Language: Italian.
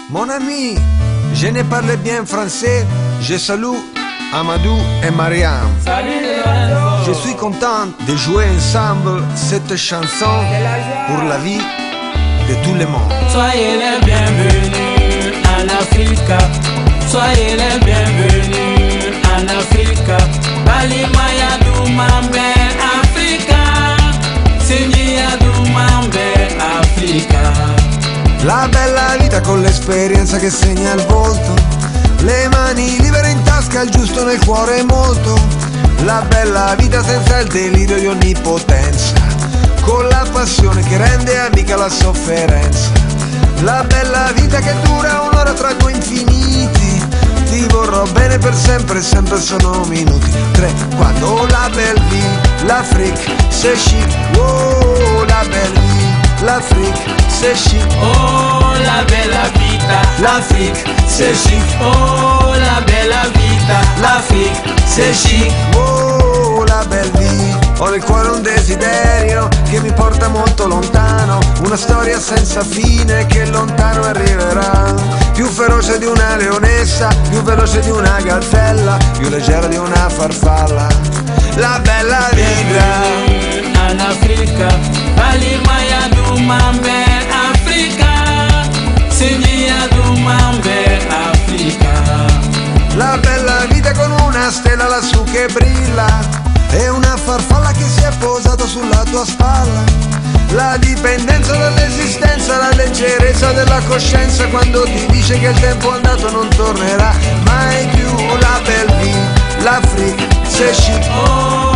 Mon ami, je ne parle bien français, je salue Amadou et Mariam. Je suis content de jouer ensemble cette chanson pour la vie de tout le monde. Soyez les bienvenus en Afrique. Soyez les bienvenus en Afrique. Bali maya du mambe Africa. Singia du mambe Africa. La bella vita con l'esperienza che segna il volto, le mani libere in tasca, il giusto nel cuore molto. La bella vita senza il delirio di onnipotenza, con la passione che rende amica la sofferenza. La bella vita che dura un'ora tra due infiniti, ti vorrò bene per sempre, sempre sono minuti. 3, 4, oh la belle vie, l'Afrique c'est chic, oh la belle vie, l'Afrique c'est chic, oh la bella vita, l'Afrique c'est chic, oh la bella vita, l'Afrique c'est chic, oh la belle vie. Ho nel cuore un desiderio che mi porta molto lontano, una storia senza fine che lontano arriverà. Più feroce di una leonessa, più veloce di una gazzella, più leggera di una farfalla. La bella vita en Africa. Bali maya du mambe Africa. Singia du mambe Africa. La bella vita con una stella lassù che brilla e una farfalla che si è posata sulla tua spalla. La dipendenza dall'esistenza, la leggerezza della coscienza quando ti dice che il tempo andato non tornerà mai più. La belle vie, l'Afrique c'est chic, Oh